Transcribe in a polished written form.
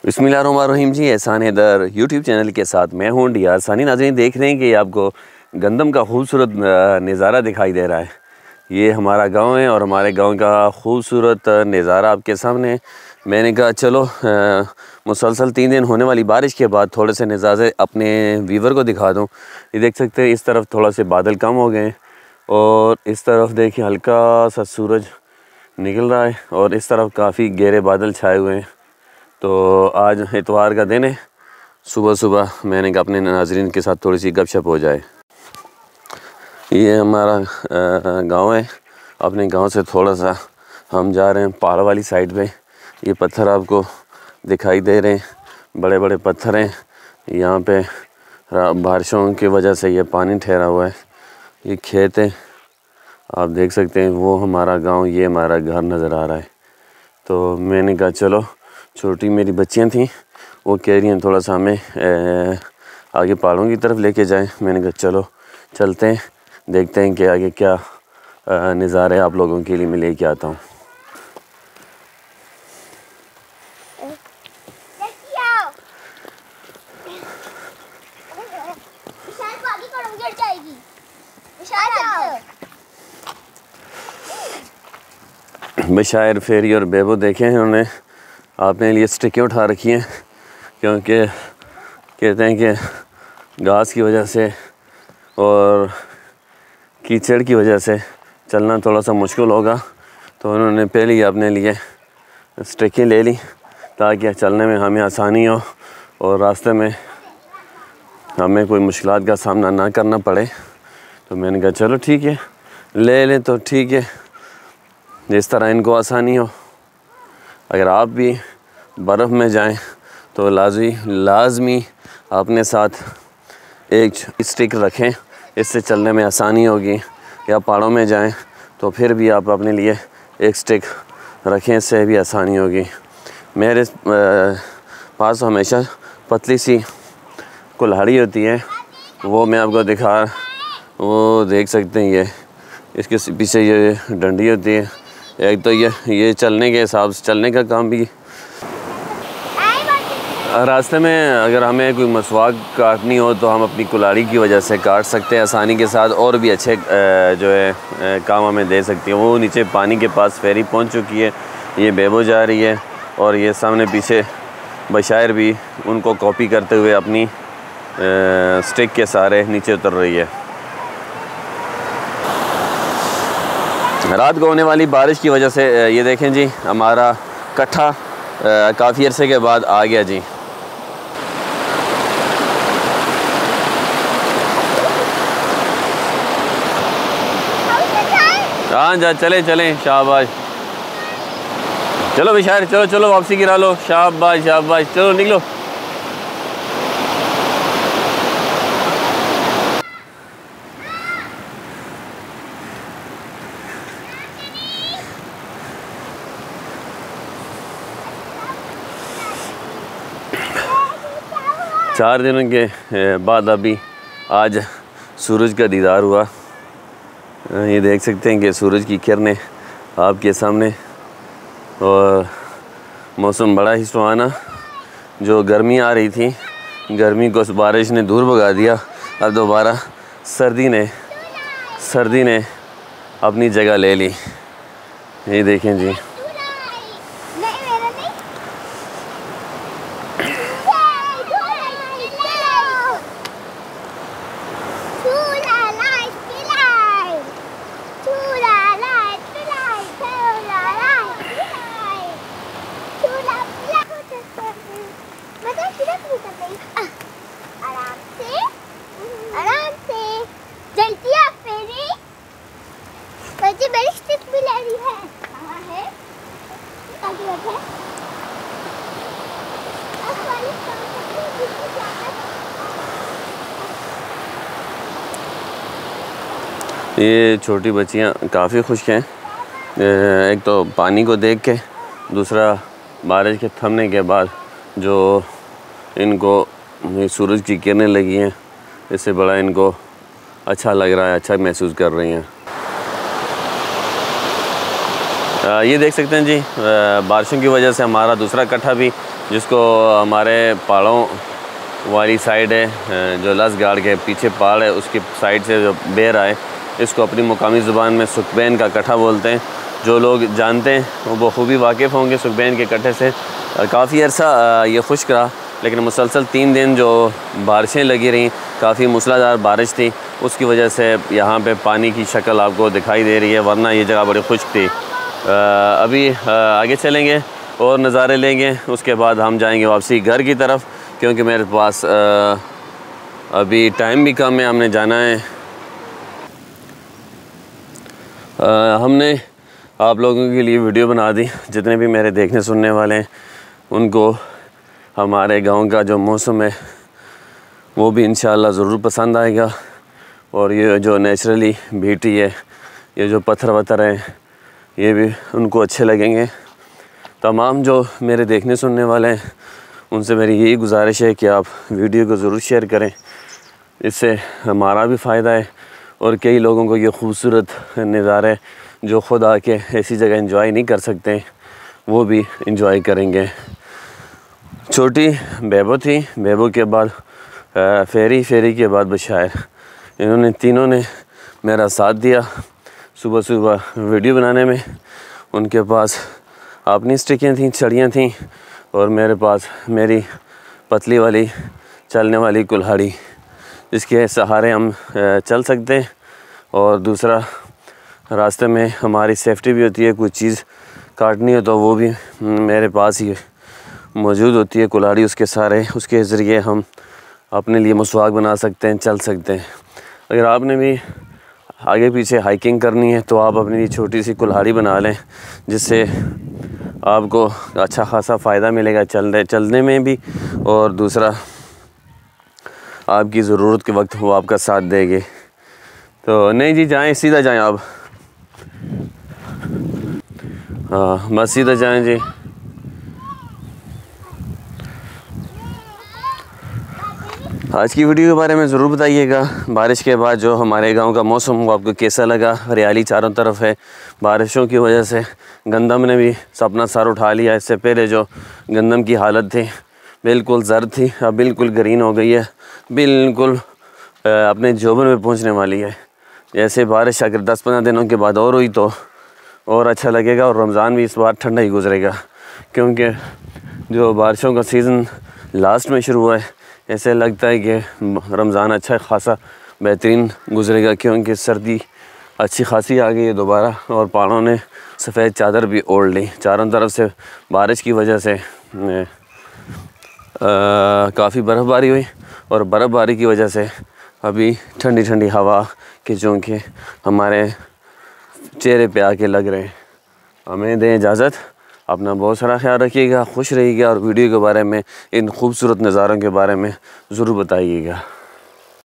बिस्मिल्लाहिर्रहमानिर्रहीम जी। एहसान Haider YouTube channel के साथ मैं हूँ डियार सानी। नाज़रीन देख रहे हैं कि आपको गंदम का खूबसूरत नज़ारा दिखाई दे रहा है। ये हमारा गांव है और हमारे गांव का खूबसूरत नज़ारा आपके सामने। मैंने कहा चलो मुसलसल 3 दिन होने वाली बारिश के बाद थोड़े से नज़ारे अपने व्यूवर को दिखा दूँ। ये देख सकते हैं इस तरफ थोड़ा से बादल कम हो गए और इस तरफ देखिए हल्का सा सूरज निकल रहा है और इस तरफ काफ़ी गहरे बादल छाए हुए हैं। तो आज इतवार का दिन है, सुबह सुबह मैंने कहा अपने नाज़रीन के साथ थोड़ी सी गपशप हो जाए। ये हमारा गांव है। अपने गांव से थोड़ा सा हम जा रहे हैं पहाड़ वाली साइड पे। ये पत्थर आपको दिखाई दे रहे हैं, बड़े बड़े पत्थर हैं। यहाँ पे बारिशों की वजह से ये पानी ठहरा हुआ है। ये खेत है, आप देख सकते हैं। वो हमारा गांव, ये हमारा घर नज़र आ रहा है। तो मैंने कहा चलो, छोटी मेरी बच्चियां थीं, वो कह रही हैं थोड़ा सा हमें आगे पहाड़ों की तरफ लेके जाएं। मैंने कहा चलो चलते हैं, देखते हैं कि आगे क्या नज़ारे आप लोगों के लिए मैं लेके आता हूँ। बशायर, फेरी और बेबो देखे हैं उन्होंने अपने लिए स्टिकें उठा रखी हैं, क्योंकि कहते हैं कि घास की वजह से और कीचड़ की वजह से चलना थोड़ा सा मुश्किल होगा। तो उन्होंने पहले ही अपने लिए स्टिकें ले ली ताकि चलने में हमें आसानी हो और रास्ते में हमें कोई मुश्किलात का सामना ना करना पड़े। तो मैंने कहा चलो ठीक है, ले लें तो ठीक है, जिस तरह इनको आसानी हो। अगर आप भी बर्फ़ में जाएं तो लाजमी अपने साथ एक स्टिक रखें, इससे चलने में आसानी होगी। या पहाड़ों में जाएं तो फिर भी आप अपने लिए एक स्टिक रखें, इससे भी आसानी होगी। मेरे पास हमेशा पतली सी कुल्हाड़ी होती है, वो मैं आपको वो देख सकते हैं। ये इसके पीछे ये डंडी होती है। एक तो ये चलने के हिसाब से चलने का काम भी। रास्ते में अगर हमें कोई मसवाक काटनी हो तो हम अपनी कुल्हाड़ी की वजह से काट सकते हैं आसानी के साथ, और भी अच्छे जो है काम हमें दे सकती है। वो नीचे पानी के पास फेरी पहुंच चुकी है, ये बेबो जा रही है और ये सामने पीछे बशायर भी उनको कॉपी करते हुए अपनी स्टिक के सहारे नीचे उतर रही है। रात को होने वाली बारिश की वजह से ये देखें जी, हमारा कट्ठा काफ़ी अरसे के बाद आ गया जी। हाँ जा चले शाबाश। चलो बिशार, चलो वापसी गिरा लो। शाबाश, चलो निकलो। चार दिनों के बाद अभी आज सूरज का दीदार हुआ। ये देख सकते हैं कि सूरज की किरणें आपके सामने, और मौसम बड़ा ही सुहाना। जो गर्मी आ रही थी, गर्मी को बारिश ने दूर भगा दिया। अब दोबारा सर्दी ने अपनी जगह ले ली। ये देखें जी, ये छोटी बच्चियाँ काफ़ी खुश हैं। एक तो पानी को देख के, दूसरा बारिश के थमने के बाद जो इनको सूरज की किरणें लगी हैं, इससे बड़ा इनको अच्छा लग रहा है, अच्छा महसूस कर रही हैं। ये देख सकते हैं जी, बारिशों की वजह से हमारा दूसरा कट्ठा भी, जिसको हमारे पहाड़ों वाली साइड है, जो लसगाड़ के पीछे पहाड़ है उसकी साइड से जो बेर आए, इसको अपनी मुकामी ज़ुबान में सुखबैन का कट्ठा बोलते हैं। जो लोग जानते हैं वो बखूबी वाकिफ़ होंगे सुखबैन के कट्ठे से। काफ़ी अर्सा ये खुश्क रहा, लेकिन मुसलसल 3 दिन जो बारिशें लगी रहीं, काफ़ी मूसलाधार बारिश थी, उसकी वजह से यहाँ पे पानी की शक्ल आपको दिखाई दे रही है, वरना ये जगह बड़ी खुश्क थी। अभी आगे चलेंगे और नज़ारे लेंगे, उसके बाद हम जाएंगे वापसी घर की तरफ, क्योंकि मेरे पास अभी टाइम भी कम है, हमने जाना है। हमने आप लोगों के लिए वीडियो बना दी, जितने भी मेरे देखने सुनने वाले हैं उनको हमारे गांव का जो मौसम है वो भी इंशाअल्लाह ज़रूर पसंद आएगा। और ये जो नेचुरली ब्यूटी है, ये जो पत्थर वत्थर हैं, ये भी उनको अच्छे लगेंगे। तमाम जो मेरे देखने सुनने वाले हैं उनसे मेरी यही गुजारिश है कि आप वीडियो को ज़रूर शेयर करें, इससे हमारा भी फ़ायदा है और कई लोगों को ये खूबसूरत नज़ारे जो ख़ुद आके ऐसी जगह एंजॉय नहीं कर सकते वो भी एंजॉय करेंगे। छोटी बेबो थी, बेबो के बाद फेरी, फेरी के बाद बशायर, इन्होंने तीनों ने मेरा साथ दिया सुबह सुबह वीडियो बनाने में। उनके पास अपनी स्टिकें थीं, छड़ियाँ थीं, और मेरे पास मेरी पतली वाली चलने वाली कुल्हाड़ी, जिसके सहारे हम चल सकते हैं। और दूसरा, रास्ते में हमारी सेफ्टी भी होती है, कोई चीज़ काटनी हो तो वो भी मेरे पास ही मौजूद होती है कुल्हाड़ी, उसके सहारे, उसके ज़रिए हम अपने लिए मसवाक बना सकते हैं, चल सकते हैं। अगर आपने भी आगे पीछे हाइकिंग करनी है तो आप अपनी छोटी सी कुल्हाड़ी बना लें, जिससे आपको अच्छा खासा फ़ायदा मिलेगा चलने में भी, और दूसरा आपकी ज़रूरत के वक्त वो आपका साथ देगी। तो नहीं जी, जाएं, सीधा जाएं आप, हाँ बस सीधा जाएं जी। आज की वीडियो के बारे में ज़रूर बताइएगा, बारिश के बाद जो हमारे गांव का मौसम वो आपको कैसा लगा। हरियाली चारों तरफ है, बारिशों की वजह से गंदम ने भी अपना सर उठा लिया। इससे पहले जो गंदम की हालत थी बिल्कुल जर्द थी, अब बिल्कुल ग्रीन हो गई है, बिल्कुल अपने जोबन में पहुंचने वाली है। जैसे बारिश अगर 10-15 दिनों के बाद और हुई तो और अच्छा लगेगा, और रमज़ान भी इस बार ठंडा ही गुजरेगा, क्योंकि जो बारिशों का सीज़न लास्ट में शुरू हुआ है, ऐसे लगता है कि रमज़ान अच्छा खासा बेहतरीन गुजरेगा, क्योंकि सर्दी अच्छी खासी आ गई है दोबारा, और पहाड़ों ने सफ़ेद चादर भी ओढ़ ली। चारों तरफ से बारिश की वजह से काफ़ी बर्फ़बारी हुई, और बर्फ़बारी की वजह से अभी ठंडी ठंडी हवा के झोंके हमारे चेहरे पे आके लग रहे हैं। हमें दें इजाज़त, अपना बहुत सारा ख्याल रखिएगा, खुश रहिएगा, और वीडियो के बारे में, इन खूबसूरत नज़ारों के बारे में ज़रूर बताइएगा।